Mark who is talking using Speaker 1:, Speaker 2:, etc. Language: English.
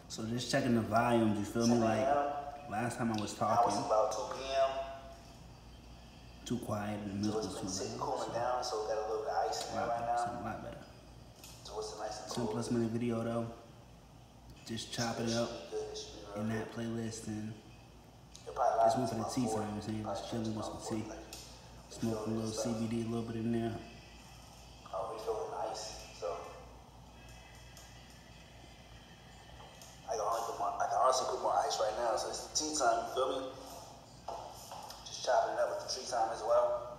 Speaker 1: So just checking the volumes, you feel me? Like last time I was talking,
Speaker 2: now it's about 2 p.m.
Speaker 1: Too quiet and the milk was too loud.
Speaker 2: Cooling down, so got a little bit of ice in there right now.
Speaker 1: A lot better.
Speaker 2: So it's a nice and cool.
Speaker 1: Simplest minute video though. Just chop it up in that playlist and just one for the tea time. I'm saying just chilling with some tea, smoke a little CBD, a little bit in there.
Speaker 2: Oh, we feeling nice. So I can honestly put more ice right now. So it's the tea time. You feel me? Just chopping it up with the tea time as well.